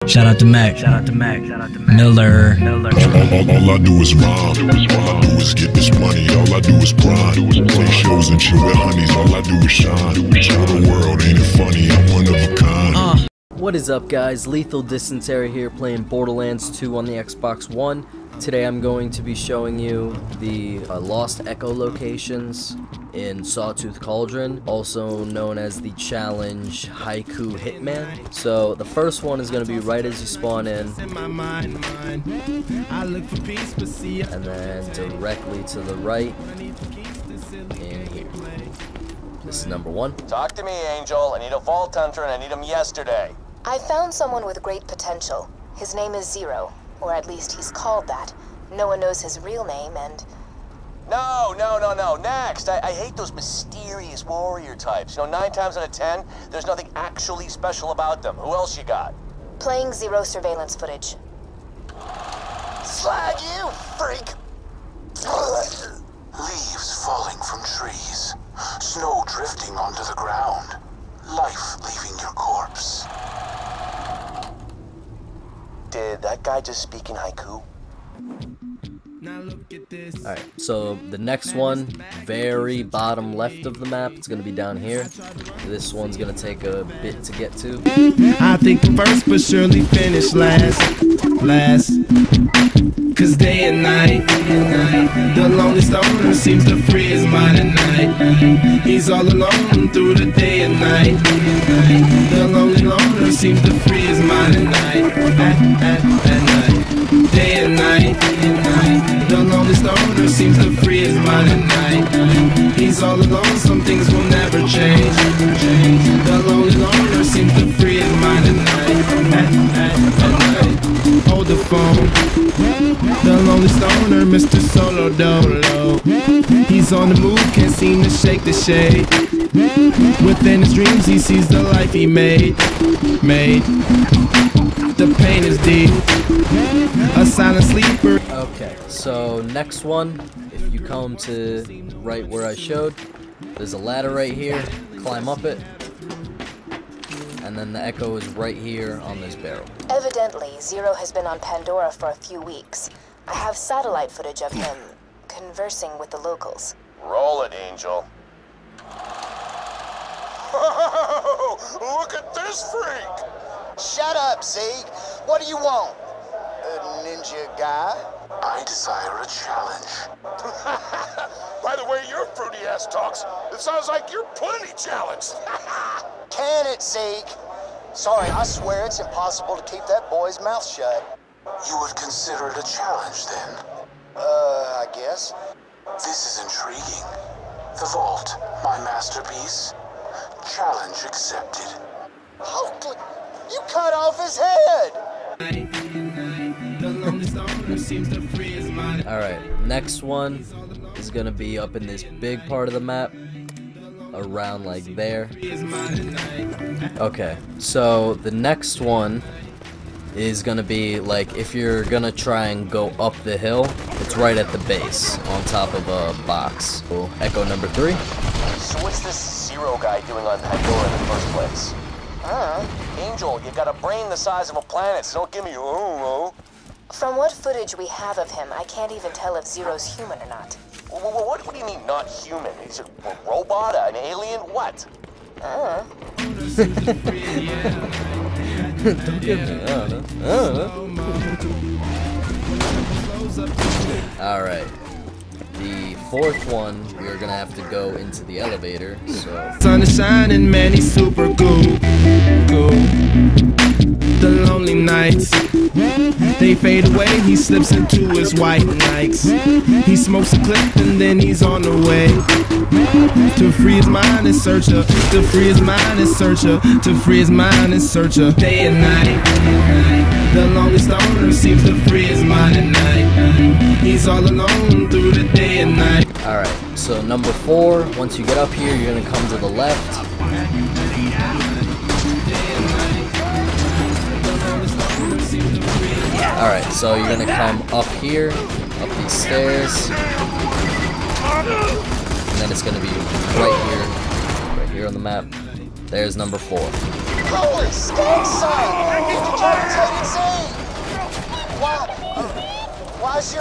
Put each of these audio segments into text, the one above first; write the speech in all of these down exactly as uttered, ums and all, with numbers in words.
Shout out to Mac. Shout out to Mac. Shout out to Mac. Miller. Miller. All, all, all, all I do is rhyme. All I do is get this money. All I do is grind. Play shows and chill with honeys. All I do is shine. Show the world, ain't it funny? I'm one of a kind. Uh. What is up, guys? Lethal Dysentery here, playing Borderlands two on the Xbox One. Today I'm going to be showing you the uh, Lost Echo locations in Sawtooth Cauldron, also known as the challenge Haiku Hitman. So the first one is going to be right as you spawn in, and then directly to the right in here. This is number one. Talk to me, Angel. I need a vault hunter and I need him yesterday. I found someone with great potential. His name is Zero. Or at least he's called that. No one knows his real name, and... No, no, no, no. Next. I, I hate those mysterious warrior types. You know, nine times out of ten, there's nothing actually special about them. Who else you got? Playing Zero surveillance footage. Slag you, freak! Leaves falling from trees. Snow drifting onto the ground. Life leaving your corpse. Did that guy just speak in haiku? Alright, so the next one, very bottom left of the map, it's going to be down here. This one's going to take a bit to get to. I think first but surely finish last, last. Cause day and night, the lonely stoner seems to free his mind at night. He's all alone through the day and night. The lonely loner seems to free his mind at night, at, at, at night. Day and night, the lonely stoner seems to free his mind at night. He's all alone, some things will never change. The lonely loner seems to free his mind at night, at, at, at night. Hold the phone. The lonely stoner, Mister Solo Dolo. He's on the move, can't seem to shake the shade. Within his dreams he sees the life he made. Made. The pain is deep. A silent sleeper. Okay, so next one, if you come to right where I showed, there's a ladder right here. Climb up it. And then the Echo is right here on this barrel. Evidently, Zero has been on Pandora for a few weeks. I have satellite footage of him conversing with the locals. Roll it, Angel. Look at this freak! Shut up, Zeke. What do you want? A ninja guy? I desire a challenge. By the way your fruity ass talks, it sounds like you're plenty challenged. Can it, Zeke? Sorry, I swear it's impossible to keep that boy's mouth shut. You would consider it a challenge, then? Uh, I guess. This is intriguing. The vault, my masterpiece. Challenge accepted. Holy, you cut off his head! Alright, next one is gonna be up in this big part of the map, around like there. Okay, so the next one is gonna be like, if you're gonna try and go up the hill, it's right at the base, on top of a box. So, Echo number three. So what's this Zero guy doing on Pandora in the first place? Huh? Angel, you got a brain the size of a planet, so don't give me a oh no. From what footage we have of him, I can't even tell if Zero's human or not. What, what, what do you mean, not human? Is it a robot, an alien, what? Uh. Don't give me, I don't know. I don't know. Alright. The fourth one, we're gonna have to go into the elevator, so... Sun is shining, man, he's super cool. Cool. The lonely nights, they fade away, he slips into his white Nikes. He smokes a clip and then he's on the way to free his mind and search her, to free his mind and search her, to free his mind and search her. Day and night, the lonely stoner seems to free his mind at night. He's all alone through the day and night. Alright, so number four, once you get up here, you're gonna come to the left. Alright, so you're gonna come up here, up these stairs, and then it's gonna be right here, right here on the map. There's number four. Holy skank, son! Did you try to tell you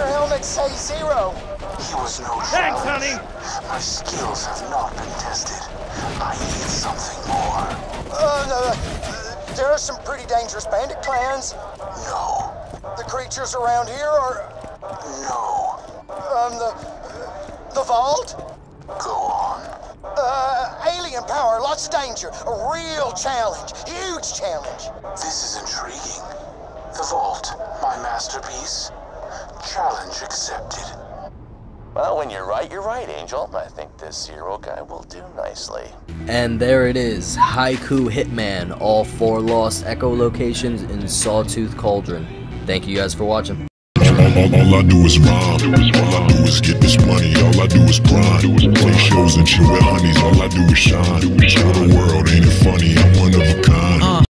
your helmet say zero? He was no Thanks, challenge. honey. My skills have not been tested. I need something more. Uh, no, uh, there are some pretty dangerous bandit clans. No. The creatures around here are, No. um, the, the vault? Go on. Uh, alien power, lots of danger, a real challenge, huge challenge. This is intriguing. The vault, my masterpiece. Challenge accepted. Well, when you're right, you're right, Angel. I think this hero guy will do nicely. And there it is, Haiku Hitman, all four lost Echo locations in Sawtooth Cauldron. Thank you guys for watching. All, all, all I do is rhyme. All I do is get this money. All I do is grind. Play shows and chill with honeys. All I do is shine. Show the world, ain't it funny? I'm one of a kind.